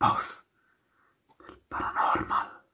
boss del paranormal.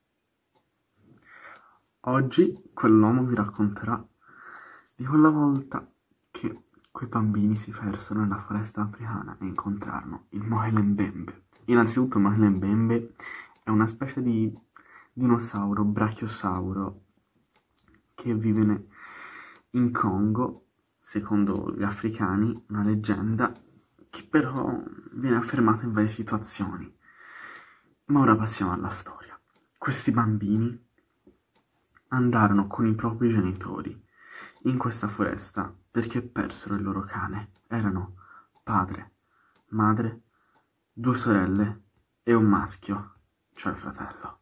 Oggi quell'uomo vi racconterà di quella volta che quei bambini si persero nella foresta africana e incontrarono il Moele Mbembe. Innanzitutto il Moele Mbembe è una specie di dinosauro, brachiosauro, che vive in Congo, secondo gli africani, una leggenda che però viene affermata in varie situazioni. Ma ora passiamo alla storia. Questi bambini andarono con i propri genitori in questa foresta perché persero il loro cane. Erano padre, madre, 2 sorelle e un maschio, cioè il fratello.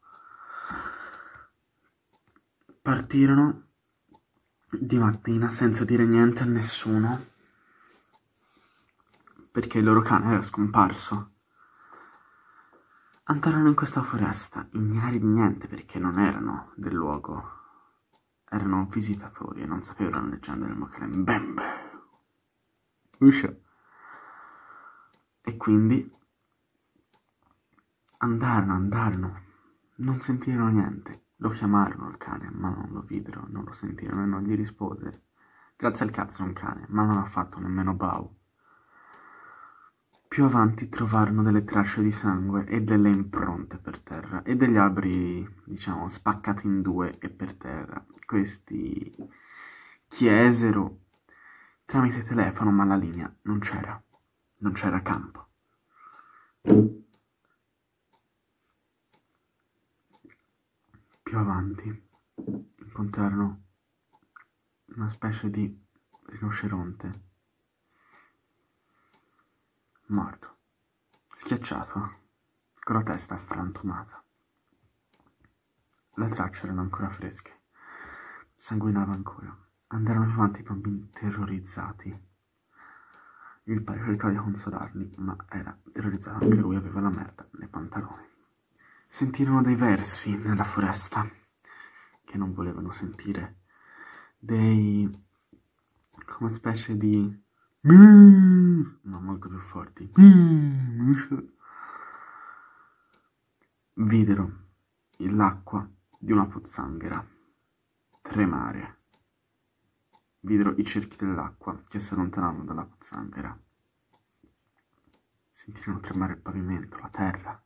Partirono di mattina senza dire niente a nessuno perché il loro cane era scomparso. Andarono in questa foresta ignari di niente perché non erano del luogo, erano visitatori e non sapevano la leggenda del Moele Mbembe. Uscia. E quindi andarono, non sentirono niente. Lo chiamarono il cane, ma non lo videro, non lo sentirono e non gli rispose. Grazie al cazzo è un cane, ma non ha fatto nemmeno bau. Più avanti trovarono delle tracce di sangue e delle impronte per terra e degli alberi, diciamo, spaccati in 2 e per terra. Questi chiesero tramite telefono, ma la linea non c'era campo. Più avanti incontrarono una specie di rinoceronte morto, schiacciato, con la testa frantumata. Le tracce erano ancora fresche, sanguinava ancora. Andarono più avanti i bambini terrorizzati. Il padre cercava di consolarli, ma era terrorizzato anche lui, aveva la merda nei pantaloni. Sentirono dei versi nella foresta che non volevano sentire, come specie di ma molto più forti. Videro l'acqua di una pozzanghera tremare. Videro i cerchi dell'acqua che si allontanavano dalla pozzanghera. Sentirono tremare il pavimento, la terra.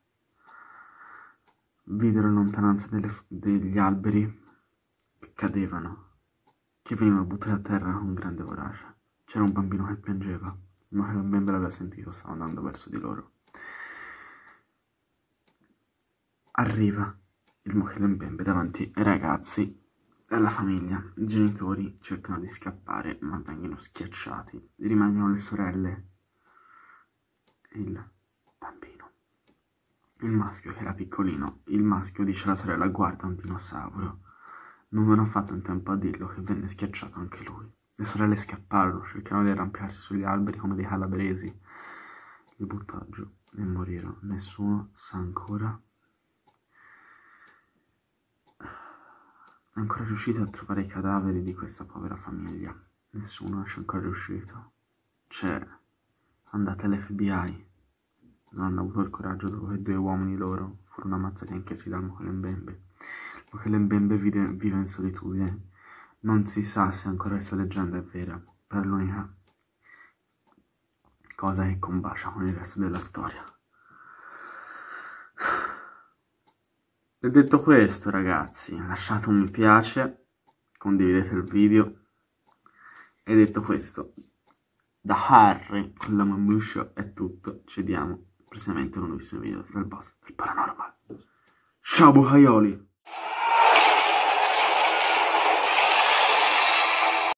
Videro in lontananza degli alberi che cadevano, che venivano buttati a terra con grande voracia. C'era un bambino che piangeva, ma che ben l'aveva sentito, stava andando verso di loro. Arriva il Moele Mbembe davanti ai ragazzi e alla famiglia. I genitori cercano di scappare, ma vengono schiacciati. Rimangono le sorelle e il bambino. Il maschio, che era piccolino, il maschio dice alla sorella: guarda un dinosauro. Non avevano fatto in tempo a dirlo che venne schiacciato anche lui. Le sorelle scapparono, cercarono di arrampicarsi sugli alberi come dei calabresi. Li buttò giù e morirono. Nessuno sa ancora è ancora riuscito a trovare i cadaveri di questa povera famiglia. Nessuno è ancora riuscito. C'è andata l'FBI. Non hanno avuto il coraggio dopo che 2 uomini loro furono ammazzati anch'essi dal Moele Mbembe. Il Moele Mbembe vive in solitudine. Non si sa se ancora questa leggenda è vera, per l'unica cosa che combacia con il resto della storia. E detto questo, ragazzi, lasciate un mi piace, condividete il video. E detto questo, da Harry con la Mamuscio è tutto. Ci vediamo prossimamente in un nuovissimo video del boss del paranormal. Ciao bucaioli!